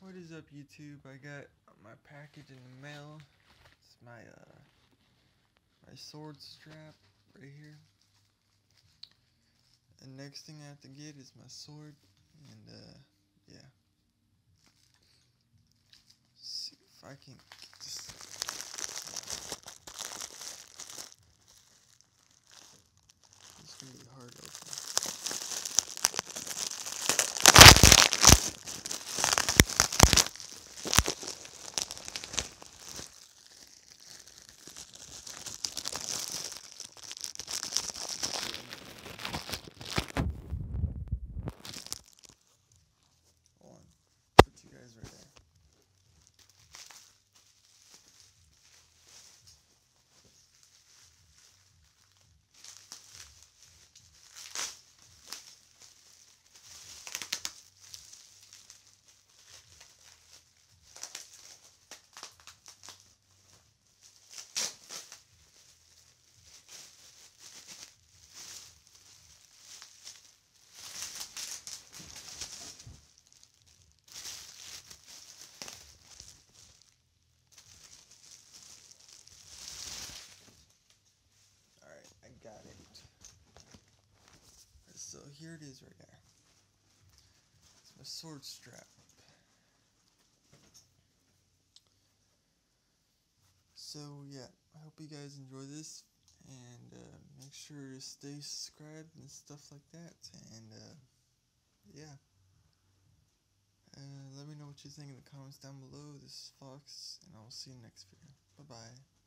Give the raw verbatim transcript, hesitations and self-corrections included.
What is up, YouTube? I got my package in the mail. It's my uh my sword strap right here. And next thing I have to get is my sword, and uh yeah. Let's see if I can get this. It's gonna be hard to open. Hold on. Put you guys right there. Alright, I got it. So here it is right there. It's my sword strap. So yeah, I hope you guys enjoy this, and uh, make sure to stay subscribed and stuff like that, and uh, yeah, uh, let me know what you think in the comments down below. This is Fox, and I will see you next video. Bye bye.